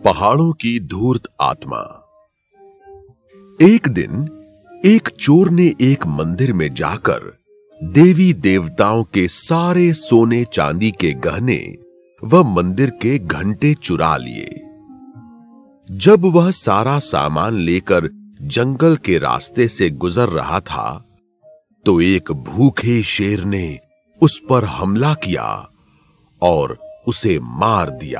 पहाड़ों की धूर्त आत्मा। एक दिन एक चोर ने एक मंदिर में जाकर देवी देवताओं के सारे सोने चांदी के गहने व मंदिर के घंटे चुरा लिए। जब वह सारा सामान लेकर जंगल के रास्ते से गुजर रहा था तो एक भूखे शेर ने उस पर हमला किया और उसे मार दिया।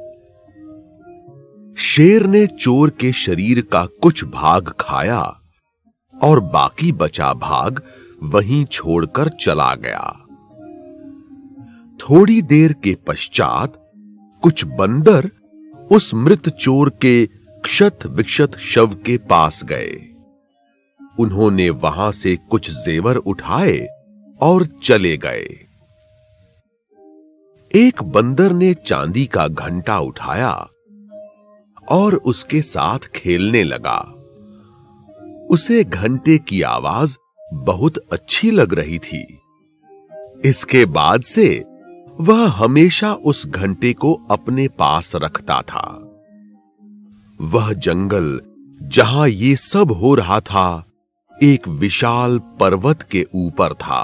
शेर ने चोर के शरीर का कुछ भाग खाया और बाकी बचा भाग वहीं छोड़कर चला गया। थोड़ी देर के पश्चात कुछ बंदर उस मृत चोर के क्षत विक्षत शव के पास गए। उन्होंने वहां से कुछ जेवर उठाए और चले गए। एक बंदर ने चांदी का घंटा उठाया और उसके साथ खेलने लगा। उसे घंटे की आवाज बहुत अच्छी लग रही थी। इसके बाद से वह हमेशा उस घंटे को अपने पास रखता था। वह जंगल जहां ये सब हो रहा था एक विशाल पर्वत के ऊपर था।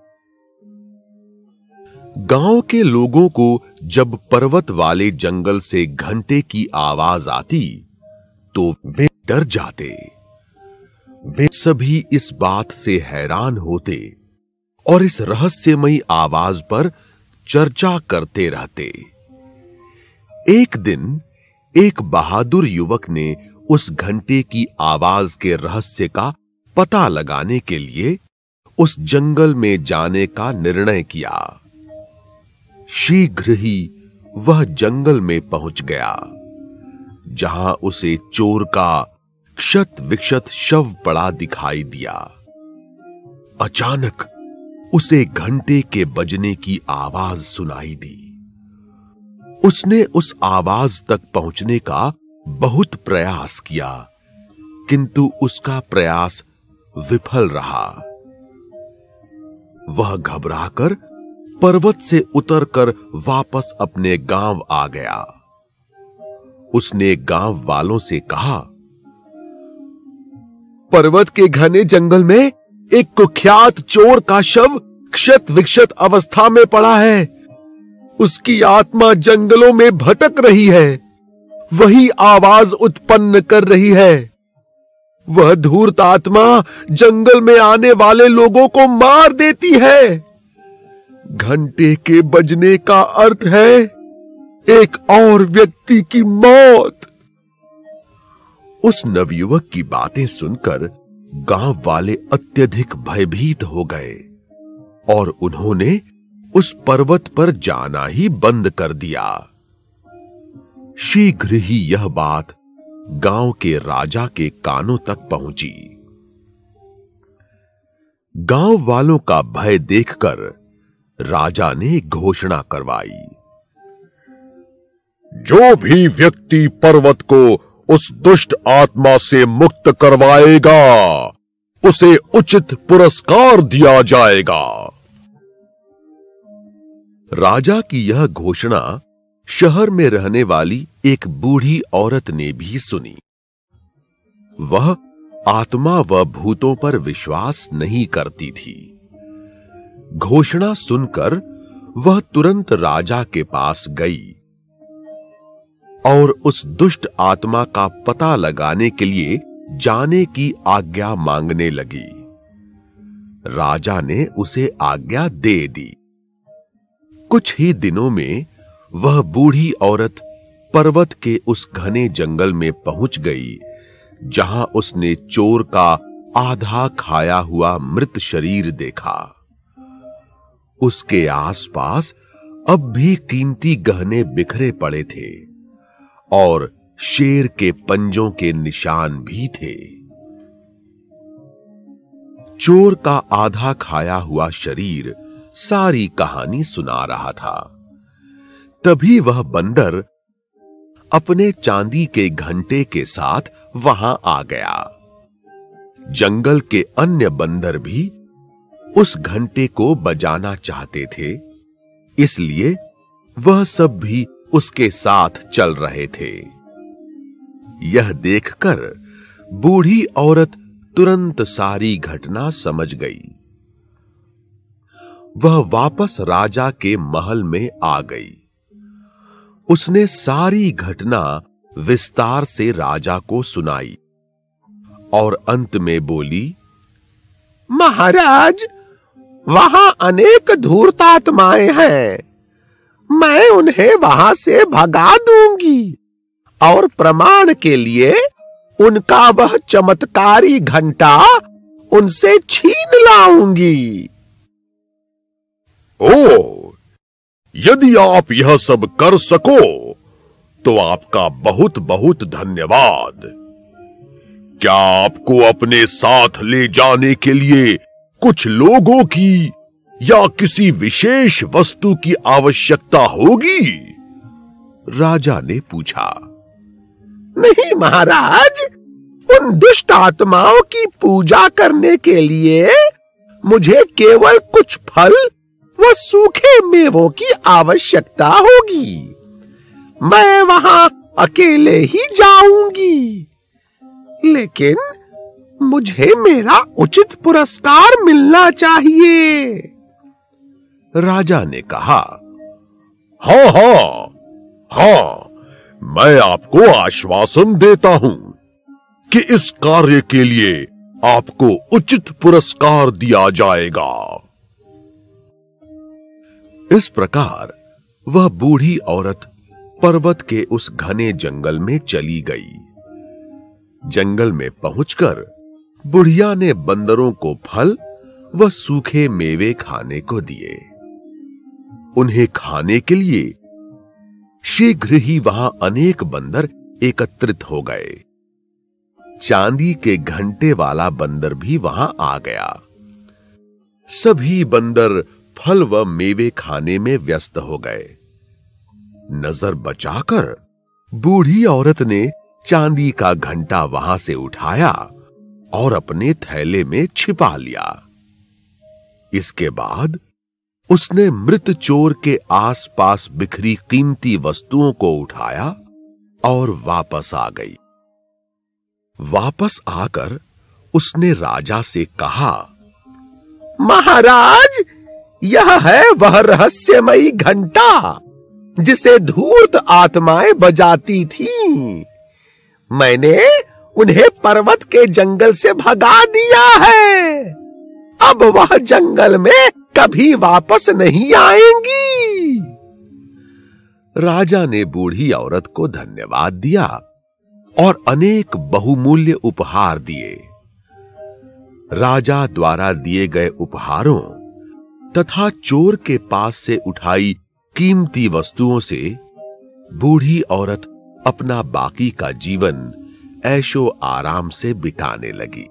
गांव के लोगों को जब पर्वत वाले जंगल से घंटे की आवाज आती तो वे डर जाते। वे सभी इस बात से हैरान होते और इस रहस्यमयी आवाज पर चर्चा करते रहते। एक दिन एक बहादुर युवक ने उस घंटे की आवाज के रहस्य का पता लगाने के लिए उस जंगल में जाने का निर्णय किया। शीघ्र ही वह जंगल में पहुंच गया, जहां उसे चोर का क्षत विक्षत शव पड़ा दिखाई दिया। अचानक उसे घंटे के बजने की आवाज सुनाई दी। उसने उस आवाज तक पहुंचने का बहुत प्रयास किया, किंतु उसका प्रयास विफल रहा। वह घबराकर पर्वत से उतरकर वापस अपने गांव आ गया। उसने गांव वालों से कहा, पर्वत के घने जंगल में एक कुख्यात चोर का शव क्षत विक्षत अवस्था में पड़ा है। उसकी आत्मा जंगलों में भटक रही है, वही आवाज उत्पन्न कर रही है। वह धूर्त आत्मा जंगल में आने वाले लोगों को मार देती है। घंटे के बजने का अर्थ है एक और व्यक्ति की मौत। उस नवयुवक की बातें सुनकर गांव वाले अत्यधिक भयभीत हो गए और उन्होंने उस पर्वत पर जाना ही बंद कर दिया। शीघ्र ही यह बात गांव के राजा के कानों तक पहुंची। गांव वालों का भय देखकर राजा ने घोषणा करवाई, जो भी व्यक्ति पर्वत को उस दुष्ट आत्मा से मुक्त करवाएगा उसे उचित पुरस्कार दिया जाएगा। राजा की यह घोषणा शहर में रहने वाली एक बूढ़ी औरत ने भी सुनी। वह आत्मा व भूतों पर विश्वास नहीं करती थी। घोषणा सुनकर वह तुरंत राजा के पास गई और उस दुष्ट आत्मा का पता लगाने के लिए जाने की आज्ञा मांगने लगी। राजा ने उसे आज्ञा दे दी। कुछ ही दिनों में वह बूढ़ी औरत पर्वत के उस घने जंगल में पहुंच गई, जहां उसने चोर का आधा खाया हुआ मृत शरीर देखा। उसके आसपास अब भी कीमती गहने बिखरे पड़े थे और शेर के पंजों के निशान भी थे। चोर का आधा खाया हुआ शरीर सारी कहानी सुना रहा था। तभी वह बंदर अपने चांदी के घंटे के साथ वहां आ गया। जंगल के अन्य बंदर भी उस घंटे को बजाना चाहते थे, इसलिए वह सब भी उसके साथ चल रहे थे। यह देखकर बूढ़ी औरत तुरंत सारी घटना समझ गई। वह वापस राजा के महल में आ गई। उसने सारी घटना विस्तार से राजा को सुनाई और अंत में बोली, महाराज, वहां अनेक धूर्तात्माएं हैं। मैं उन्हें वहां से भगा दूंगी और प्रमाण के लिए उनका वह चमत्कारी घंटा उनसे छीन लाऊंगी। ओ, यदि आप यह सब कर सको तो आपका बहुत बहुत धन्यवाद। क्या आपको अपने साथ ले जाने के लिए कुछ लोगों की या किसी विशेष वस्तु की आवश्यकता होगी? राजा ने पूछा। नहीं महाराज, उन दुष्ट आत्माओं की पूजा करने के लिए मुझे केवल कुछ फल व सूखे मेवों की आवश्यकता होगी। मैं वहां अकेले ही जाऊंगी, लेकिन मुझे मेरा उचित पुरस्कार मिलना चाहिए। राजा ने कहा, हां हां हां, मैं आपको आश्वासन देता हूं कि इस कार्य के लिए आपको उचित पुरस्कार दिया जाएगा। इस प्रकार वह बूढ़ी औरत पर्वत के उस घने जंगल में चली गई। जंगल में पहुंचकर बुढ़िया ने बंदरों को फल व सूखे मेवे खाने को दिए। उन्हें खाने के लिए शीघ्र ही वहां अनेक बंदर एकत्रित हो गए। चांदी के घंटे वाला बंदर भी वहां आ गया। सभी बंदर फल व मेवे खाने में व्यस्त हो गए। नजर बचाकर बूढ़ी औरत ने चांदी का घंटा वहां से उठाया और अपने थैले में छिपा लिया। इसके बाद उसने मृत चोर के आसपास बिखरी कीमती वस्तुओं को उठाया और वापस आ गई। वापस आकर उसने राजा से कहा, महाराज, यह है वह रहस्यमयी घंटा जिसे धूर्त आत्माएं बजाती थीं। मैंने उन्हें पर्वत के जंगल से भगा दिया है। अब वह जंगल में कभी वापस नहीं आएंगी। राजा ने बूढ़ी औरत को धन्यवाद दिया और अनेक बहुमूल्य उपहार दिए। राजा द्वारा दिए गए उपहारों तथा चोर के पास से उठाई कीमती वस्तुओं से बूढ़ी औरत अपना बाकी का जीवन ऐशो आराम से बिताने लगी।